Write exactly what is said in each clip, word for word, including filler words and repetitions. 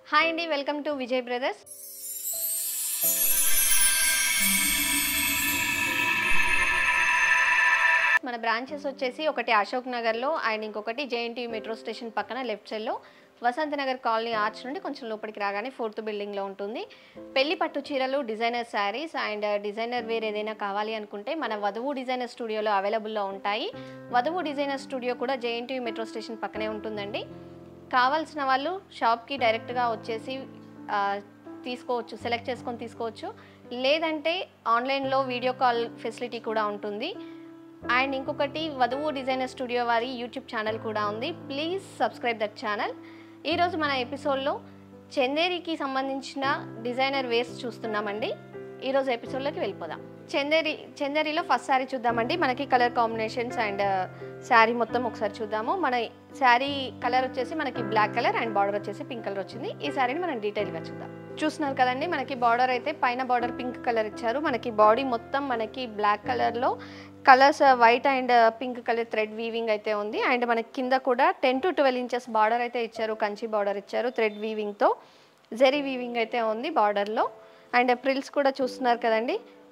Hi అండి, welcome to Vijay brothers. మన branches వచ్చేసి ఒకటి అశోక్ నగర్లో అండ్ ఇంకొకటి జేఎన్టీయూ మెట్రో స్టేషన్ పక్కన లెఫ్ట్ సైడ్లో వసంత నగర్ కాలనీ ఆర్చ్ నుండి కొంచెం లోపలికి రాగానే ఫోర్త్ బిల్డింగ్లో ఉంటుంది. పెళ్లి పట్టు చీరలు, designer saris and designer wear ఏదైనా కావాలి అనుకుంటే మన వధువు డిజైనర్ స్టూడియోలో అవైలబుల్లో ఉంటాయి. వధువు డిజైనర్ స్టూడియో కూడా జేఎన్టీయూ మెట్రో స్టేషన్ పక్కనే ఉంటుందండి. కావాల్సిన వాళ్ళు షాప్కి డైరెక్ట్గా వచ్చేసి తీసుకోవచ్చు, సెలెక్ట్ చేసుకొని తీసుకోవచ్చు. లేదంటే ఆన్లైన్లో వీడియో కాల్ ఫెసిలిటీ కూడా ఉంటుంది. అండ్ ఇంకొకటి వధువు డిజైనర్ స్టూడియో వారి యూట్యూబ్ ఛానల్ కూడా ఉంది. Please subscribe that channel. ఈరోజు మన ఎపిసోడ్లో చందేరికి సంబంధించిన డిజైనర్ వేర్స్ చూస్తున్నామండి. ఈరోజు ఎపిసోడ్లోకి వెళ్ళిపోదాం. చందేరి చందేరిలో ఫస్ట్ శారీ చూద్దామండి. మనకి కలర్ కాంబినేషన్స్ అండ్ శారీ మొత్తం ఒకసారి చూద్దాము. మన శారీ కలర్ వచ్చేసి మనకి బ్లాక్ కలర్ అండ్ బార్డర్ వచ్చేసి పింక్ కలర్ వచ్చింది. ఈ శారీని మనం డీటెయిల్గా చూద్దాం. చూస్తున్నారు కదండి, మనకి బార్డర్ అయితే పైన బార్డర్ పింక్ కలర్ ఇచ్చారు. మనకి బాడీ మొత్తం మనకి బ్లాక్ కలర్లో colours white and pink colour thread weaving అయితే ఉంది. అండ్ మనకి కింద కూడా ten to twelve inches border అయితే ఇచ్చారు. కంచి బార్డర్ ఇచ్చారు థ్రెడ్ వీవింగ్తో. జెరీ వీవింగ్ అయితే ఉంది బార్డర్లో. అండ్ ప్రిల్స్ కూడా చూస్తున్నారు కదండి.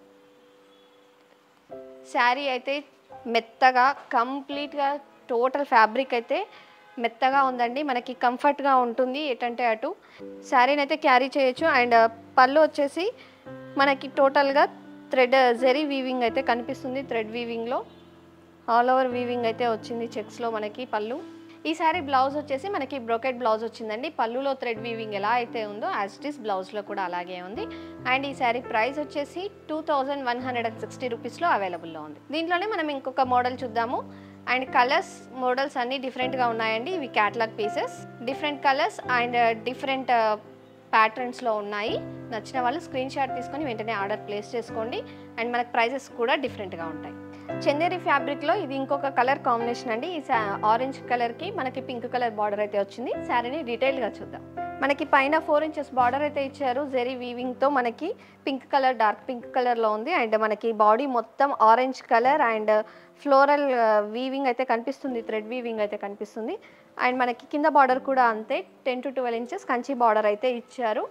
శారీ అయితే మెత్తగా కంప్లీట్గా టోటల్ ఫ్యాబ్రిక్ అయితే మెత్తగా ఉందండి. మనకి కంఫర్ట్గా ఉంటుంది ఎటంటే అటు. శారీని అయితే క్యారీ చేయొచ్చు. అండ్ పళ్ళు వచ్చేసి మనకి టోటల్గా థ్రెడ్ జెరీ వీవింగ్ అయితే కనిపిస్తుంది. థ్రెడ్ వీవింగ్లో ఆల్ ఓవర్ వీవింగ్ అయితే వచ్చింది చెక్స్లో మనకి పళ్ళు. ఈ శారీ బ్లౌజ్ వచ్చేసి మనకి బ్రోకెట్ బ్లౌజ్ వచ్చిందండి. పళ్ళులో థ్రెడ్ వీవింగ్ ఎలా అయితే ఉందో యాజ్ ఇట్ ఈస్ బ్లౌజ్లో కూడా అలాగే ఉంది. అండ్ ఈ శారీ ప్రైస్ వచ్చేసి two thousand one hundred and sixty రూపీస్లో అవైలబుల్లో ఉంది. దీంట్లోనే మనం ఇంకొక మోడల్ చూద్దాము. అండ్ కలర్స్ మోడల్స్ అన్నీ డిఫరెంట్గా ఉన్నాయండి. ఇవి catalogue pieces, different colours and different ప్యాటర్న్స్లో ఉన్నాయి. నచ్చిన వాళ్ళు స్క్రీన్ షాట్ తీసుకొని వెంటనే ఆర్డర్ ప్లేస్ చేసుకోండి. అండ్ మనకి ప్రైజెస్ కూడా డిఫరెంట్గా ఉంటాయి. చందేరి ఫ్యాబ్రిక్లో ఇది ఇంకొక కలర్ కాంబినేషన్ అండి. ఈ ఆరెంజ్ కలర్కి మనకి పింక్ కలర్ బార్డర్ అయితే వచ్చింది. శారీని డీటెయిల్గా చూద్దాం. మనకి పైన ఫోర్ ఇంచెస్ బార్డర్ అయితే ఇచ్చారు. జెరీ వీవింగ్తో మనకి పింక్ కలర్, డార్క్ పింక్ కలర్లో ఉంది. అండ్ మనకి బాడీ మొత్తం orange colour and floral weaving అయితే కనిపిస్తుంది. థ్రెడ్ వీవింగ్ అయితే కనిపిస్తుంది. అండ్ మనకి కింద బార్డర్ కూడా అంతే ten to twelve inches Kanchi border అయితే ఇచ్చారు.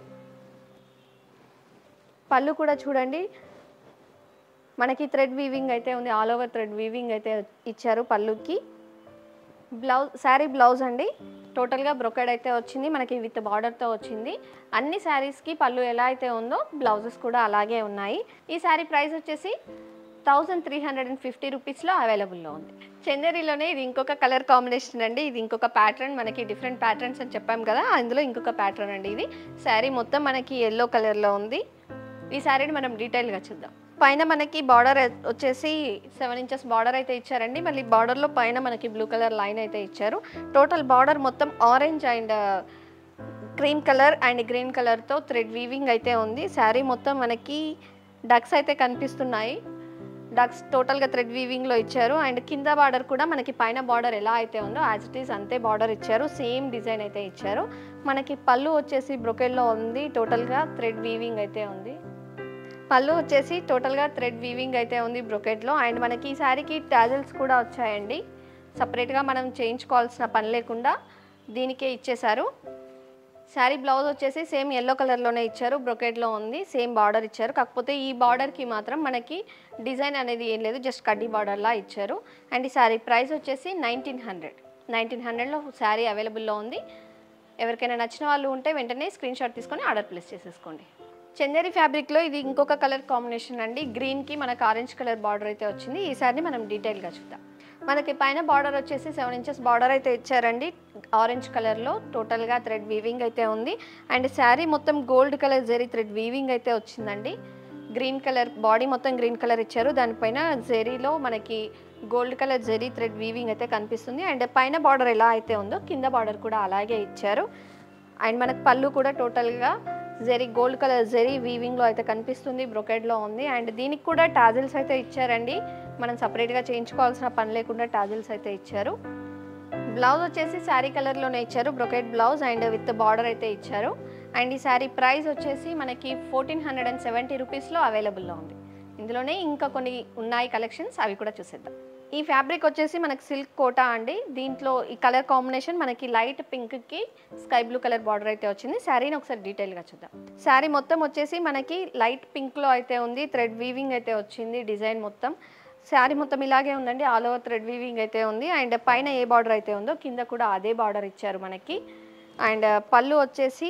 పళ్ళు కూడా చూడండి, మనకి థ్రెడ్ వీవింగ్ అయితే ఉంది. ఆల్ ఓవర్ థ్రెడ్ వీవింగ్ అయితే ఇచ్చారు పళ్ళుకి. బ్లౌజ్ శారీ బ్లౌజ్ అండి టోటల్గా బ్రొకెడ్ అయితే వచ్చింది. మనకి విత్ బార్డర్తో వచ్చింది. అన్ని శారీస్కి పళ్ళు ఎలా అయితే ఉందో బ్లౌజెస్ కూడా అలాగే ఉన్నాయి. ఈ శారీ ప్రైస్ వచ్చేసి thousand three hundred and fifty రూపీస్లో అవైలబుల్లో ఉంది. చందేరిలోనే ఇది ఇంకొక కలర్ కాంబినేషన్ అండి. ఇది ఇంకొక ప్యాటర్న్, మనకి డిఫరెంట్ ప్యాటర్న్స్ అని చెప్పాం కదా, అందులో ఇంకొక ప్యాటర్న్ అండి ఇది. శారీ మొత్తం మనకి ఎల్లో కలర్లో ఉంది. ఈ శారీని మనం డీటెయిల్గా చూద్దాం. పైన మనకి బార్డర్ వచ్చేసి సెవెన్ ఇంచెస్ బార్డర్ అయితే ఇచ్చారండి. మళ్ళీ బార్డర్లో పైన మనకి బ్లూ కలర్ లైన్ అయితే ఇచ్చారు. టోటల్ బార్డర్ మొత్తం orange and cream colour and green కలర్తో థ్రెడ్ వీవింగ్ అయితే ఉంది. శారీ మొత్తం మనకి డక్స్ అయితే కనిపిస్తున్నాయి. డక్స్ టోటల్గా థ్రెడ్ వీవింగ్లో ఇచ్చారు. అండ్ కింద బార్డర్ కూడా మనకి పైన బార్డర్ ఎలా అయితే ఉందో యాజ్ ఇట్ ఈస్ అంతే బార్డర్ ఇచ్చారు. సేమ్ డిజైన్ అయితే ఇచ్చారు. మనకి పళ్ళు వచ్చేసి బ్రొకెట్లో ఉంది. టోటల్గా థ్రెడ్ వీవింగ్ అయితే ఉంది. పళ్ళు వచ్చేసి టోటల్గా థ్రెడ్ వీవింగ్ అయితే ఉంది బ్రొకెట్లో. అండ్ మనకి ఈ శారీకి టాజల్స్ కూడా వచ్చాయండి. సపరేట్గా మనం చేయించుకోవాల్సిన పని లేకుండా దీనికే ఇచ్చేశారు. శారీ బ్లౌజ్ వచ్చేసి సేమ్ ఎల్లో కలర్లోనే ఇచ్చారు. బ్రొకెట్లో ఉంది. సేమ్ బార్డర్ ఇచ్చారు. కాకపోతే ఈ బార్డర్కి మాత్రం మనకి డిజైన్ అనేది ఏం లేదు, జస్ట్ కడ్డీ బార్డర్లా ఇచ్చారు. అండ్ ఈ శారీ ప్రైస్ వచ్చేసి నైన్టీన్ హండ్రెడ్ నైన్టీన్ హండ్రెడ్లో శారీ అవైలబుల్లో ఉంది. ఎవరికైనా నచ్చిన వాళ్ళు ఉంటే వెంటనే స్క్రీన్ షాట్ తీసుకొని ఆర్డర్ ప్లేస్ చేసేసుకోండి. చందేరి ఫ్యాబ్రిక్లో ఇది ఇంకొక కలర్ కాంబినేషన్ అండి. గ్రీన్కి మనకు ఆరెంజ్ కలర్ బార్డర్ అయితే వచ్చింది. ఈ శారీని మనం డీటెయిల్గా చూద్దాం. మనకి పైన బార్డర్ వచ్చేసి సెవెన్ ఇంచెస్ బార్డర్ అయితే ఇచ్చారండి. ఆరెంజ్ కలర్లో టోటల్గా థ్రెడ్ వీవింగ్ అయితే ఉంది. అండ్ శారీ మొత్తం gold colour zari thread weaving అయితే వచ్చిందండి. గ్రీన్ కలర్ బాడీ మొత్తం గ్రీన్ కలర్ ఇచ్చారు. దానిపైన జెరీలో మనకి gold colour zari thread weaving అయితే కనిపిస్తుంది. అండ్ పైన బార్డర్ ఎలా అయితే ఉందో కింద బార్డర్ కూడా అలాగే ఇచ్చారు. అండ్ మనకు పళ్ళు కూడా టోటల్గా జెరీ గోల్డ్ కలర్ జెరీ వీవింగ్లో అయితే కనిపిస్తుంది. బ్రొకెడ్లో ఉంది. అండ్ దీనికి కూడా టాజిల్స్ అయితే ఇచ్చారండి. మనం సపరేట్గా చేయించుకోవాల్సిన పని లేకుండా టాజిల్స్ అయితే ఇచ్చారు. బ్లౌజ్ వచ్చేసి శారీ కలర్లోనే ఇచ్చారు. Brocade blouse and with border అయితే ఇచ్చారు. అండ్ ఈ శారీ ప్రైస్ వచ్చేసి మనకి ఫోర్టీన్ హండ్రెడ్ అండ్ సెవెంటీ రూపీస్లో అవైలబుల్లో ఉంది. ఇందులోనే ఇంకా కొన్ని ఉన్నాయి కలెక్షన్స్, అవి కూడా చూసేద్దాం. ఈ ఫ్యాబ్రిక్ వచ్చేసి మనకి సిల్క్ కోటా అండి. దీంట్లో ఈ కలర్ కాంబినేషన్ మనకి లైట్ పింక్కి స్కై బ్లూ కలర్ బార్డర్ అయితే వచ్చింది. శారీని ఒకసారి డీటెయిల్గా చూద్దాం. శారీ మొత్తం వచ్చేసి మనకి లైట్ పింక్లో అయితే ఉంది. థ్రెడ్ వీవింగ్ అయితే వచ్చింది. డిజైన్ మొత్తం శారీ మొత్తం ఇలాగే ఉందండి. ఆల్ ఓవర్ థ్రెడ్ వీవింగ్ అయితే ఉంది. అండ్ పైన ఏ బార్డర్ అయితే ఉందో కింద కూడా అదే బార్డర్ ఇచ్చారు మనకి. అండ్ పళ్ళు వచ్చేసి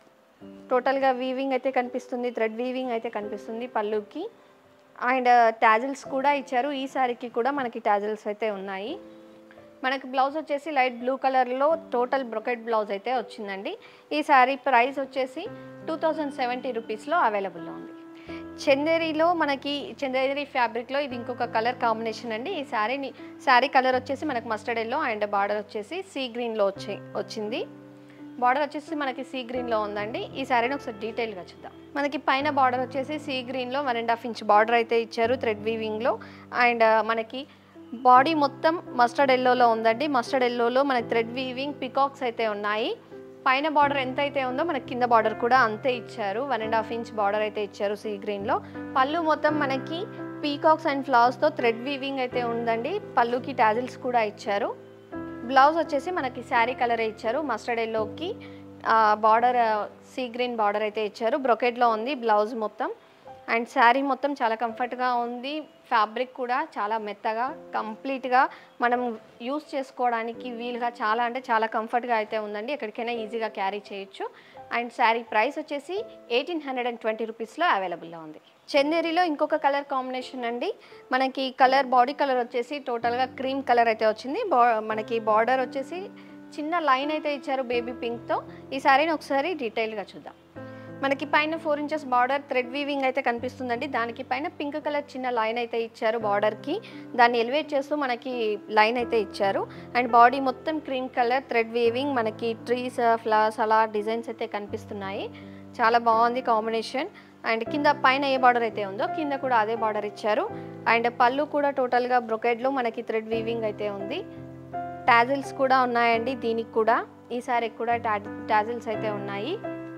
టోటల్గా వీవింగ్ అయితే కనిపిస్తుంది. థ్రెడ్ వీవింగ్ అయితే కనిపిస్తుంది పళ్ళుకి. అండ్ టాజిల్స్ కూడా ఇచ్చారు. ఈ శారీకి కూడా మనకి టాజిల్స్ అయితే ఉన్నాయి. మనకి బ్లౌజ్ వచ్చేసి లైట్ బ్లూ కలర్లో టోటల్ బ్రొకెట్ బ్లౌజ్ అయితే వచ్చిందండి. ఈ శారీ ప్రైస్ వచ్చేసి టూ థౌజండ్ సెవెంటీ రూపీస్లో అవైలబుల్లో ఉంది. చందేరిలో మనకి చందేరి ఫ్యాబ్రిక్లో ఇది ఇంకొక కలర్ కాంబినేషన్ అండి. ఈ శారీని శారీ కలర్ వచ్చేసి మనకి మస్టర్డ్ ఎల్లో అండ్ బార్డర్ వచ్చేసి సీ గ్రీన్లో వచ్చి వచ్చింది. బార్డర్ వచ్చేసి మనకి సీ గ్రీన్లో ఉందండి. ఈ శారీని ఒకసారి డీటెయిల్గా చూద్దాం. మనకి పైన బార్డర్ వచ్చేసి సీ గ్రీన్లో one and half inch border అయితే ఇచ్చారు థ్రెడ్ వీవింగ్లో. అండ్ మనకి బాడీ మొత్తం మస్టర్డ్ ఎల్లోలో ఉందండి. మస్టర్డ్ ఎల్లోలో మనకి థ్రెడ్ వీవింగ్ పికాక్స్ అయితే ఉన్నాయి. పైన బార్డర్ ఎంత అయితే ఉందో మనకి కింద బార్డర్ కూడా అంతే ఇచ్చారు. One and half inch border అయితే ఇచ్చారు సీ గ్రీన్లో. పళ్ళు మొత్తం మనకి పీకాక్స్ అండ్ ఫ్లవర్స్తో థ్రెడ్ వీవింగ్ అయితే ఉందండి. పళ్ళుకి టాజిల్స్ కూడా ఇచ్చారు. బ్లౌజ్ వచ్చేసి మనకి శారీ కలరే ఇచ్చారు. మస్టర్డ్ ఎల్లోకి బార్డర్ సీ గ్రీన్ బార్డర్ అయితే ఇచ్చారు. బ్రొకెట్లో ఉంది బ్లౌజ్ మొత్తం. అండ్ శారీ మొత్తం చాలా కంఫర్ట్గా ఉంది. ఫ్యాబ్రిక్ కూడా చాలా మెత్తగా కంప్లీట్గా మనం యూస్ చేసుకోవడానికి వీలుగా చాలా అంటే చాలా కంఫర్ట్గా అయితే ఉందండి. ఎక్కడికైనా ఈజీగా క్యారీ చేయొచ్చు. అండ్ శారీ ప్రైస్ వచ్చేసి ఎయిటీన్ హండ్రెడ్ అండ్ ట్వంటీ రూపీస్లో అవైలబుల్లో ఉంది. చందేరిలో ఇంకొక కలర్ కాంబినేషన్ అండి. మనకి కలర్ బాడీ కలర్ వచ్చేసి టోటల్గా క్రీమ్ కలర్ అయితే వచ్చింది. బా మనకి బార్డర్ వచ్చేసి చిన్న లైన్ అయితే ఇచ్చారు బేబీ పింక్తో. ఈ శారీని ఒకసారి డీటెయిల్గా చూద్దాం. మనకి పైన four inches border thread weaving అయితే కనిపిస్తుందండి. దానికి పైన పింక్ కలర్ చిన్న లైన్ అయితే ఇచ్చారు బార్డర్కి. దాన్ని ఎలివేట్ చేస్తూ మనకి లైన్ అయితే ఇచ్చారు. అండ్ బాడీ మొత్తం క్రీమ్ కలర్ థ్రెడ్ వీవింగ్ మనకి ట్రీస్ ఫ్లవర్స్ అలా డిజైన్స్ అయితే కనిపిస్తున్నాయి. చాలా బాగుంది కాంబినేషన్. అండ్ కింద పైన ఏ బార్డర్ అయితే ఉందో కింద కూడా అదే బార్డర్ ఇచ్చారు. అండ్ పళ్ళు కూడా టోటల్గా బ్రొకెడ్లో మనకి థ్రెడ్ వీవింగ్ అయితే ఉంది. టాజిల్స్ కూడా ఉన్నాయండి దీనికి కూడా. ఈ సారీకి కూడా టా టాజిల్స్ అయితే ఉన్నాయి.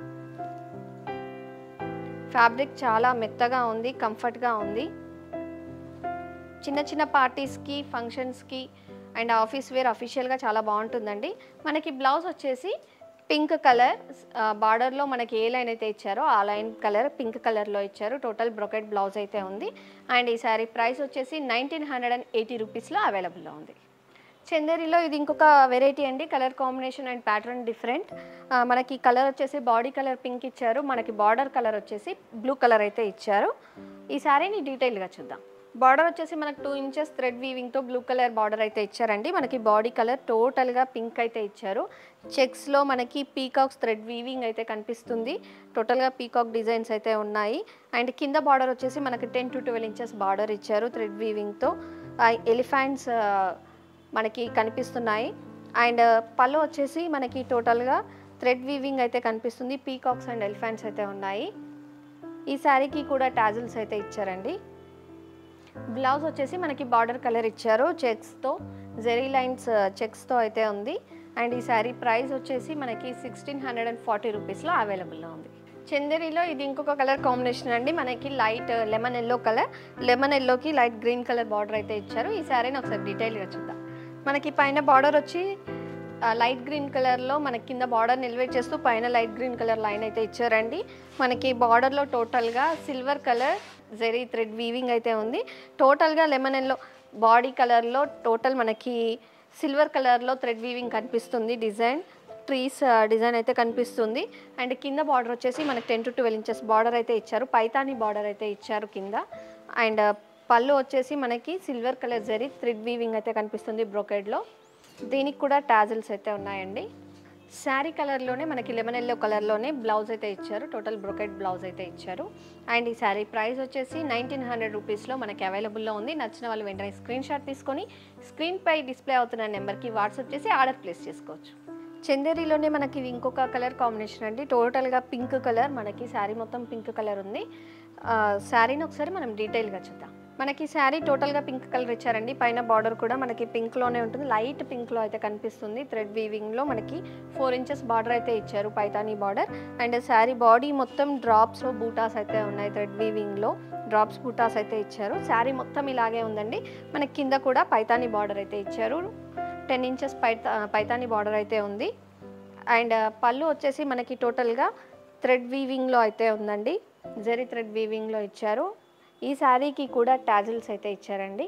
ఫ్యాబ్రిక్ చాలా మెత్తగా ఉంది, కంఫర్ట్గా ఉంది. చిన్న చిన్న పార్టీస్కి ఫంక్షన్స్కి అండ్ ఆఫీస్ వేర్ అఫీషియల్గా చాలా బాగుంటుందండి. మనకి బ్లౌజ్ వచ్చేసి పింక్ కలర్ బార్డర్లో మనకి ఏ లైన్ అయితే ఇచ్చారో ఆ లైన్ కలర్ పింక్ కలర్లో ఇచ్చారు. టోటల్ బ్రొకెట్ బ్లౌజ్ అయితే ఉంది. అండ్ ఈ సారీ ప్రైస్ వచ్చేసి నైన్టీన్ హండ్రెడ్ అండ్ ఎయిటీ రూపీస్లో అవైలబుల్లో ఉంది. చందేరిలో ఇది ఇంకొక వెరైటీ అండి. Colour combination and pattern different. మనకి కలర్ వచ్చేసి బాడీ కలర్ పింక్ ఇచ్చారు. మనకి బార్డర్ కలర్ వచ్చేసి బ్లూ కలర్ అయితే ఇచ్చారు. ఈ శారీని డీటెయిల్గా చూద్దాం. బార్డర్ వచ్చేసి మనకు టూ ఇంచెస్ థ్రెడ్ వీవింగ్తో బ్లూ కలర్ బార్డర్ అయితే ఇచ్చారండి. మనకి బాడీ కలర్ టోటల్గా పింక్ అయితే ఇచ్చారు. చెక్స్లో మనకి పీకాక్స్ థ్రెడ్ వీవింగ్ అయితే కనిపిస్తుంది. టోటల్గా పీకాక్ డిజైన్స్ అయితే ఉన్నాయి. అండ్ కింద బార్డర్ వచ్చేసి మనకి ten to twelve inches border ఇచ్చారు థ్రెడ్ వీవింగ్తో. ఎలిఫెంట్స్ మనకి కనిపిస్తున్నాయి. అండ్ పళ్ళు వచ్చేసి మనకి టోటల్గా థ్రెడ్ వీవింగ్ అయితే కనిపిస్తుంది. పీకాక్స్ అండ్ ఎలిఫెంట్స్ అయితే ఉన్నాయి. ఈ శారీకి కూడా టాజిల్స్ అయితే ఇచ్చారండి. బ్లౌజ్ వచ్చేసి మనకి బార్డర్ కలర్ ఇచ్చారు చెక్స్తో, జెరీ లైన్స్ చెక్స్తో అయితే ఉంది. అండ్ ఈ శారీ ప్రైస్ వచ్చేసి మనకి సిక్స్టీన్ హండ్రెడ్ అండ్ ఫార్టీ రూపీస్లో అవైలబుల్లో ఉంది. చందేరిలో ఇది ఇంకొక కలర్ కాంబినేషన్ అండి. మనకి light lemon yellow colour, lemon ఎల్లోకి లైట్ గ్రీన్ కలర్ బార్డర్ అయితే ఇచ్చారు. ఈ శారీని ఒకసారి డీటెయిల్గా చూద్దాం. మనకి పైన బార్డర్ వచ్చి లైట్ గ్రీన్ కలర్లో మనకి కింద బార్డర్ని ఎలివేట్ చేస్తూ పైన లైట్ గ్రీన్ కలర్ లైన్ అయితే ఇచ్చారండి. మనకి బార్డర్లో టోటల్గా silver colour zari thread weaving అయితే ఉంది. టోటల్గా లెమన్ ఎల్లో బాడీ కలర్లో టోటల్ మనకి సిల్వర్ కలర్లో థ్రెడ్ వీవింగ్ కనిపిస్తుంది. డిజైన్ ట్రీస్ డిజైన్ అయితే కనిపిస్తుంది. అండ్ కింద బార్డర్ వచ్చేసి మనకి ten to twelve inches border అయితే ఇచ్చారు. పైతాని బార్డర్ అయితే ఇచ్చారు కింద. అండ్ పళ్ళు వచ్చేసి మనకి silver colour zari thread weaving అయితే కనిపిస్తుంది బ్రోకెడ్లో. దీనికి కూడా టాజిల్స్ అయితే ఉన్నాయండి. శారీ కలర్లోనే మనకి లెమన్ ఎల్లో కలర్లోనే బ్లౌజ్ అయితే ఇచ్చారు. టోటల్ బ్రోకెడ్ బ్లౌజ్ అయితే ఇచ్చారు. అండ్ ఈ శారీ ప్రైస్ వచ్చేసి నైన్టీన్ హండ్రెడ్ రూపీస్లో మనకి అవైలబుల్లో ఉంది. నచ్చిన వాళ్ళు వెంటనే స్క్రీన్ షాట్ తీసుకొని స్క్రీన్పై డిస్ప్లే అవుతున్న నెంబర్కి వాట్సాప్ చేసి ఆర్డర్ ప్లేస్ చేసుకోవచ్చు. చందేరిలోనే మనకి ఇంకొక కలర్ కాంబినేషన్ అండి. టోటల్గా పింక్ కలర్, మనకి శారీ మొత్తం పింక్ కలర్ ఉంది. శారీని ఒకసారి మనం డీటెయిల్గా చూద్దాం. మనకి శారీ టోటల్గా పింక్ కలర్ ఇచ్చారండి. పైన బార్డర్ కూడా మనకి పింక్లోనే ఉంటుంది, లైట్ పింక్లో అయితే కనిపిస్తుంది. థ్రెడ్ వీవింగ్లో మనకి ఫోర్ ఇంచెస్ బార్డర్ అయితే ఇచ్చారు, Paithani border. And sari body మొత్తం డ్రాప్స్ బూటాస్ అయితే ఉన్నాయి, థ్రెడ్ వీవింగ్లో డ్రాప్స్ బూటాస్ అయితే ఇచ్చారు. శారీ మొత్తం ఇలాగే ఉందండి. మనకి కింద కూడా పైతానీ బార్డర్ అయితే ఇచ్చారు, టెన్ ఇంచెస్ పైతా పైతానీ బార్డర్ అయితే ఉంది. అండ్ పళ్ళు వచ్చేసి మనకి టోటల్గా థ్రెడ్ వీవింగ్లో అయితే ఉందండి, జరీ థ్రెడ్ వీవింగ్లో ఇచ్చారు. ఈ శారీకి కూడా టాజిల్స్ అయితే ఇచ్చారండి.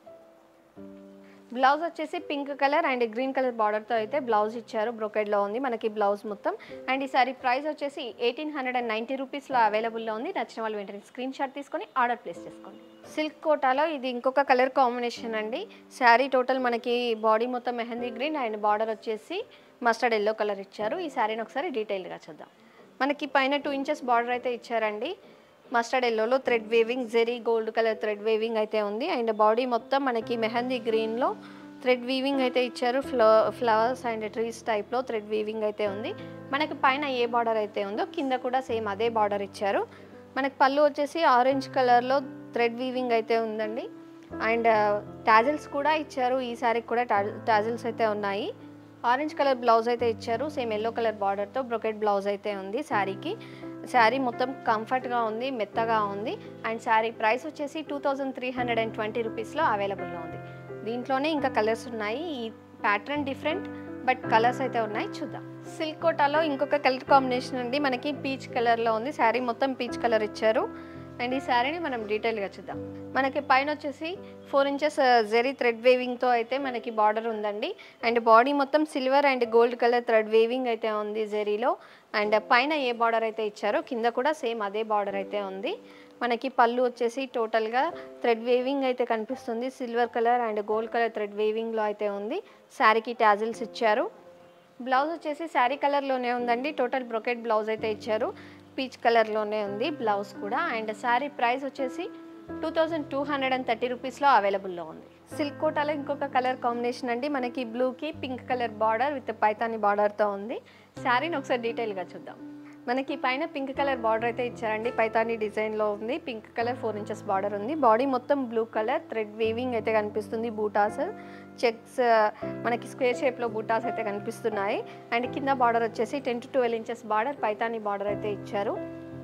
బ్లౌజ్ వచ్చేసి pink colour and green colour బార్డర్తో అయితే బ్లౌజ్ ఇచ్చారు, బ్రొకెడ్లో ఉంది మనకి బ్లౌజ్ మొత్తం. అండ్ ఈ శారీ ప్రైస్ వచ్చేసి ఎయిటీన్ హండ్రెడ్ అండ్ నైంటీ రూపీస్లో అవైలబుల్లో ఉంది. నచ్చిన వాళ్ళు వెంటనే స్క్రీన్ షాట్ తీసుకొని ఆర్డర్ ప్లేస్ చేసుకోండి. సిల్క్ కోటాలో ఇది ఇంకొక కలర్ కాంబినేషన్ అండి. శారీ టోటల్ మనకి బాడీ మొత్తం మెహందీ గ్రీన్ అండ్ బార్డర్ వచ్చేసి మస్టర్డ్ ఎల్లో కలర్ ఇచ్చారు. ఈ శారీని ఒకసారి డీటెయిల్గా చూద్దాం. మనకి పైన టూ ఇంచెస్ బార్డర్ అయితే ఇచ్చారండి, మస్టర్డ్ ఎల్లోలో thread weaving, zari gold colour thread weaving అయితే ఉంది. అండ్ బాడీ మొత్తం మనకి మెహందీ గ్రీన్లో థ్రెడ్ వీవింగ్ అయితే ఇచ్చారు, ఫ్లో ఫ్లవర్స్ అండ్ ట్రీస్ టైప్లో థ్రెడ్ వీవింగ్ అయితే ఉంది. మనకి పైన ఏ బార్డర్ అయితే ఉందో కింద కూడా సేమ్ అదే బార్డర్ ఇచ్చారు. మనకి పళ్ళు వచ్చేసి ఆరెంజ్ కలర్లో థ్రెడ్ వీవింగ్ అయితే ఉందండి. అండ్ టాజిల్స్ కూడా ఇచ్చారు, ఈ శారీకి కూడా టాజిల్స్ అయితే ఉన్నాయి. ఆరెంజ్ కలర్ బ్లౌజ్ అయితే ఇచ్చారు, సేమ్ ఎల్లో కలర్ బార్డర్తో బ్రొకెట్ బ్లౌజ్ అయితే ఉంది శారీకి. శారీ మొత్తం కంఫర్ట్గా ఉంది, మెత్తగా ఉంది. అండ్ శారీ ప్రైస్ వచ్చేసి two thousand three hundred and twenty రూపీస్లో అవైలబుల్లో ఉంది. దీంట్లోనే ఇంకా కలర్స్ ఉన్నాయి, ఈ ప్యాటర్న్ డిఫరెంట్ బట్ కలర్స్ అయితే ఉన్నాయి, చూద్దాం. సిల్క్ కోటాలో ఇంకొక కలర్ కాంబినేషన్ అండి, మనకి పీచ్ కలర్లో ఉంది. శారీ మొత్తం పీచ్ కలర్ ఇచ్చారు. అండ్ ఈ శారీని మనం డీటెయిల్గా చూద్దాం. మనకి పైన వచ్చేసి ఫోర్ ఇంచెస్ జెరీ థ్రెడ్ వేవింగ్తో అయితే మనకి బార్డర్ ఉందండి. అండ్ బాడీ మొత్తం silver and gold colour thread weaving అయితే ఉంది జెరీలో. అండ్ పైన ఏ బార్డర్ అయితే ఇచ్చారో కింద కూడా సేమ్ అదే బార్డర్ అయితే ఉంది. మనకి పళ్ళు వచ్చేసి టోటల్గా థ్రెడ్ వేవింగ్ అయితే కనిపిస్తుంది, silver colour and gold colour thread వేవింగ్లో అయితే ఉంది. శారీకి టాజిల్స్ ఇచ్చారు. బ్లౌజ్ వచ్చేసి శారీ కలర్లోనే ఉందండి, టోటల్ బ్రొకెట్ బ్లౌజ్ అయితే ఇచ్చారు, పీచ్ కలర్లోనే ఉంది బ్లౌజ్ కూడా. అండ్ శారీ ప్రైస్ వచ్చేసి two thousand two hundred and thirty రూపీస్లో అవైలబుల్లో ఉంది. సిల్క్ కోటాలో ఇంకొక కలర్ కాంబినేషన్ అండి, మనకి బ్లూకి pink colour border with Paithani బార్డర్తో ఉంది. శారీని ఒకసారి డీటెయిల్గా చూద్దాం. మనకి పైన పింక్ కలర్ బార్డర్ అయితే ఇచ్చారండి, పైతాని డిజైన్లో ఉంది. Pink colour four inches border ఉంది. బాడీ మొత్తం బ్లూ కలర్ థ్రెడ్ వీవింగ్ అయితే కనిపిస్తుంది, బూటాస్ చెక్స్ మనకి స్క్వేర్ షేప్లో బూటాస్ అయితే కనిపిస్తున్నాయి. అండ్ కింద బార్డర్ వచ్చేసి ten to twelve inches border Paithani border అయితే ఇచ్చారు.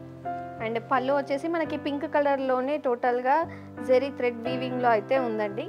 అండ్ పళ్ళు వచ్చేసి మనకి పింక్ కలర్లోనే టోటల్గా జెరీ థ్రెడ్ వీవింగ్లో అయితే ఉందండి.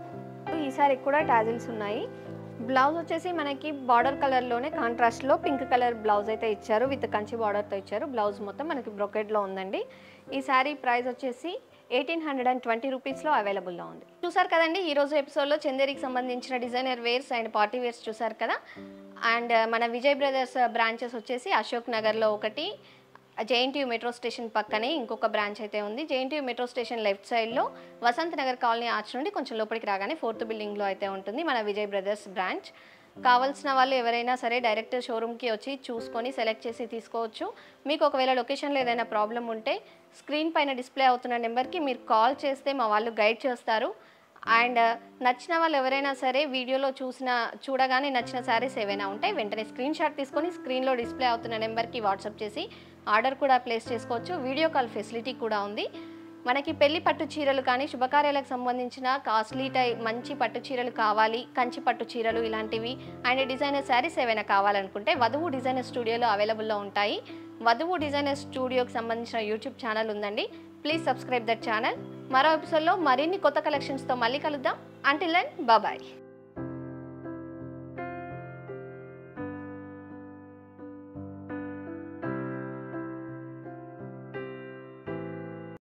ఈ సారికి కూడా టాజిల్స్ ఉన్నాయి. బ్లౌజ్ వచ్చేసి మనకి బార్డర్ కలర్లోనే కాంట్రాస్ట్లో పింక్ కలర్ బ్లౌజ్ అయితే ఇచ్చారు, విత్ కంచి బార్డర్తో ఇచ్చారు. బ్లౌజ్ మొత్తం మనకి బ్రొకెడ్లో ఉందండి. ఈ శారీ ప్రైస్ వచ్చేసి ఎయిటీన్ హండ్రెడ్ అండ్ ట్వంటీ రూపీస్లో అవైలబుల్లో ఉంది. చూసారు కదండి, ఈరోజు ఎపిసోడ్లో చందేరికి సంబంధించిన designer wears and party wears చూసారు కదా. అండ్ మన విజయ్ బ్రదర్స్ బ్రాంచెస్ వచ్చేసి అశోక్ నగర్లో ఒకటి, జేఎన్టీయూ మెట్రో స్టేషన్ పక్కనే ఇంకొక బ్రాంచ్ అయితే ఉంది. జేఎన్టీయూ మెట్రో స్టేషన్ లెఫ్ట్ సైడ్లో వసంత్ నగర్ కాలనీ ఆర్చ్ నుండి కొంచెం లోపలికి రాగానే ఫోర్త్ బిల్డింగ్లో అయితే ఉంటుంది మన విజయ్ బ్రదర్స్ బ్రాంచ్. కావాల్సిన వాళ్ళు ఎవరైనా సరే డైరెక్ట్ షోరూమ్కి వచ్చి చూసుకొని సెలెక్ట్ చేసి తీసుకోవచ్చు. మీకు ఒకవేళ లొకేషన్లో ఏదైనా ప్రాబ్లం ఉంటే స్క్రీన్ పైన డిస్ప్లే అవుతున్న నెంబర్కి మీరు కాల్ చేస్తే మా వాళ్ళు గైడ్ చేస్తారు. అండ్ నచ్చిన వాళ్ళు ఎవరైనా సరే వీడియోలో చూసిన చూడగానే నచ్చిన శారీస్ ఏవైనా ఉంటాయి వెంటనే స్క్రీన్ షాట్ తీసుకొని స్క్రీన్లో డిస్ప్లే అవుతున్న నెంబర్కి వాట్సాప్ చేసి ఆర్డర్ కూడా ప్లేస్ చేసుకోవచ్చు. వీడియో కాల్ ఫెసిలిటీ కూడా ఉంది. మనకి పెళ్లి పట్టు చీరలు కానీ శుభకార్యాలకు సంబంధించిన కాస్ట్లీ టై మంచి పట్టు చీరలు కావాలి, కంచి పట్టు చీరలు ఇలాంటివి అండ్ డిజైనర్ శారీస్ ఏవైనా కావాలనుకుంటే వధువు డిజైనర్ స్టూడియోలో అవైలబుల్లో ఉంటాయి. వధువు డిజైనర్ స్టూడియోకి సంబంధించిన యూట్యూబ్ ఛానల్ ఉందండి, ప్లీజ్ సబ్స్క్రైబ్ దట్ ఛానల్. మరో ఎపిసోడ్లో మరిన్ని కొత్త కలెక్షన్స్తో మళ్ళీ కలుద్దాం. Until then bye.